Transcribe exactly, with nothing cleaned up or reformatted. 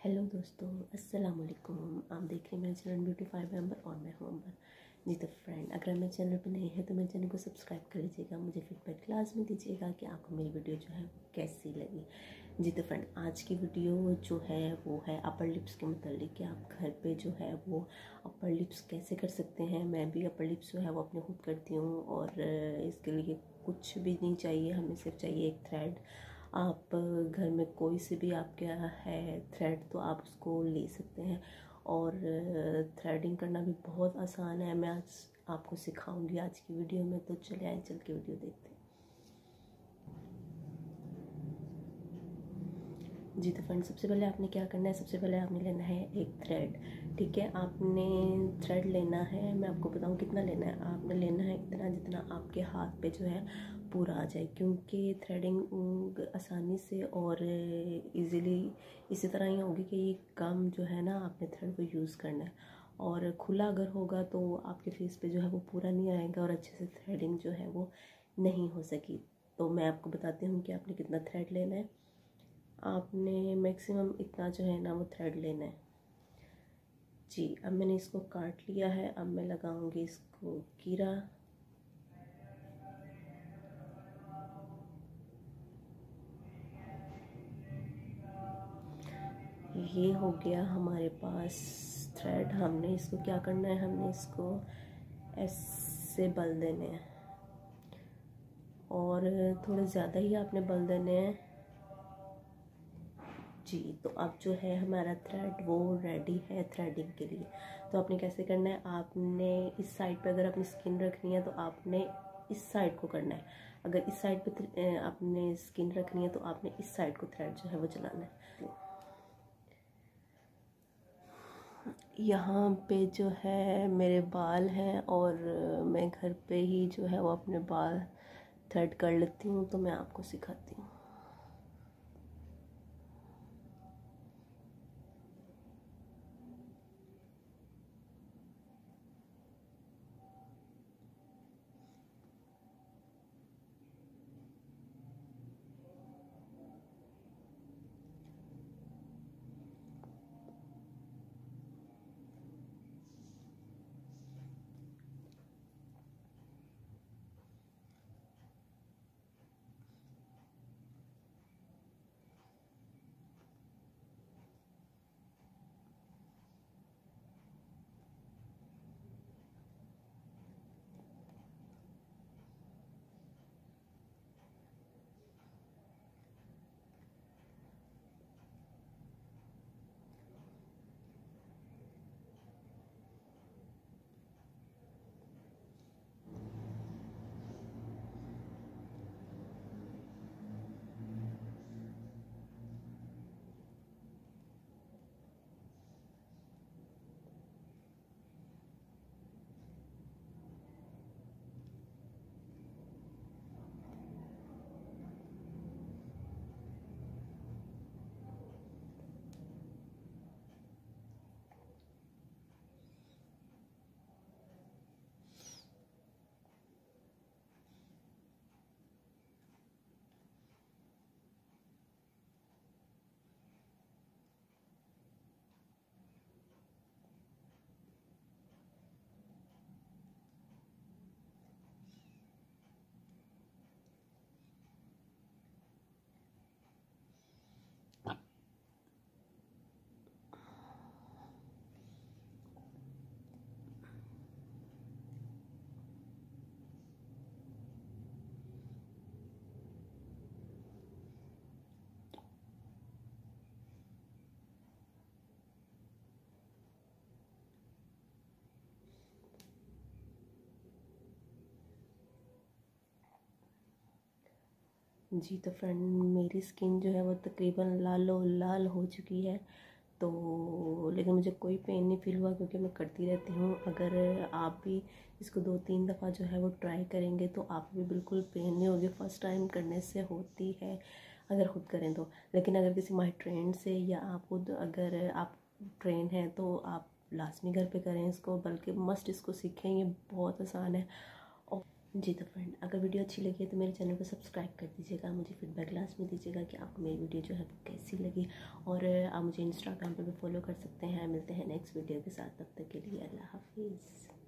Hello दोस्तों, अस्सलाम वालेकुम। आप देख रहे हैं मेरे चैनल ब्यूटी फाइव मेंबर और मैं हूँ अंबर। जी तो फ्रेंड, अगर मेरे चैनल पर नए हैं तो मेरे चैनल को सब्सक्राइब कर लीजिएगा। मुझे फीडबैक क्लास में दीजिएगा कि आपको मेरी वीडियो जो है कैसी लगी। जी तो फ्रेंड, आज की वीडियो जो है वो है अपर लिप्स के मतलब कि आप घर पे जो है वो अपर लिप्स कैसे कर सकते हैं। मैं भी अपर लिप्स जो है वो अपने खुद करती हूँ और इसके लिए कुछ भी नहीं चाहिए, हमें सिर्फ चाहिए एक थ्रेड। आप घर में कोई से भी आपके है थ्रेड तो आप उसको ले सकते हैं और थ्रेडिंग करना भी बहुत आसान है। मैं आज आपको सिखाऊंगी आज की वीडियो में, तो चले आए चल के वीडियो देखते हैं। जी तो फ्रेंड, सबसे पहले आपने क्या करना है, सबसे पहले आपने लेना है एक थ्रेड। ठीक है, आपने थ्रेड लेना है, मैं आपको बताऊं कितना लेना है। आपने लेना है इतना जितना आपके हाथ पे जो है पूरा आ जाए, क्योंकि थ्रेडिंग आसानी से और इजीली इसी तरह ही होगी कि ये काम जो है ना आपने थ्रेड को यूज़ करना है। और खुला अगर होगा तो आपके फेस पे जो है वो पूरा नहीं आएगा और अच्छे से थ्रेडिंग जो है वो नहीं हो सकी। तो मैं आपको बताती हूँ कि आपने कितना थ्रेड लेना है। आपने मैक्सिमम इतना जो है ना वो थ्रेड लेना है। जी, अब मैंने इसको काट लिया है। अब मैं लगाऊंगी इसको कीरा। ये हो गया हमारे पास थ्रेड। हमने इसको क्या करना है, हमने इसको ऐसे बल देने हैं और थोड़े ज़्यादा ही आपने बल देने हैं। जी तो अब जो है हमारा थ्रेड वो रेडी है थ्रेडिंग के लिए। तो आपने कैसे करना है, आपने इस साइड पे अगर अपनी स्किन रखनी है तो आपने इस साइड को करना है। अगर इस साइड पे आपने स्किन रखनी है तो आपने इस साइड को थ्रेड जो है वो चलाना है। यहाँ पे जो है मेरे बाल हैं और मैं घर पे ही जो है वो अपने बाल थ्रेड कर लेती हूँ, तो मैं आपको सिखाती हूँ। जी तो फ्रेंड, मेरी स्किन जो है वो तकरीबन लालो लाल हो चुकी है, तो लेकिन मुझे कोई पेन नहीं फील हुआ क्योंकि मैं करती रहती हूँ। अगर आप भी इसको दो तीन दफ़ा जो है वो ट्राई करेंगे तो आप भी बिल्कुल पेन नहीं होगी। फर्स्ट टाइम करने से होती है अगर खुद करें तो, लेकिन अगर किसी माई ट्रेन से या आप खुद अगर आप ट्रेन हैं तो आप लाजमी घर पे करें इसको, बल्कि मस्ट इसको सीखें। ये बहुत आसान है। और जी तो फ्रेंड, अगर वीडियो अच्छी लगी है तो मेरे चैनल को सब्सक्राइब कर दीजिएगा, मुझे फीडबैक क्लास में दीजिएगा कि आपको मेरी वीडियो जो है वो कैसी लगी। और आप मुझे इंस्टाग्राम पे भी फॉलो कर सकते हैं। मिलते हैं नेक्स्ट वीडियो के साथ, तब तक के लिए अल्लाह हाफिज़।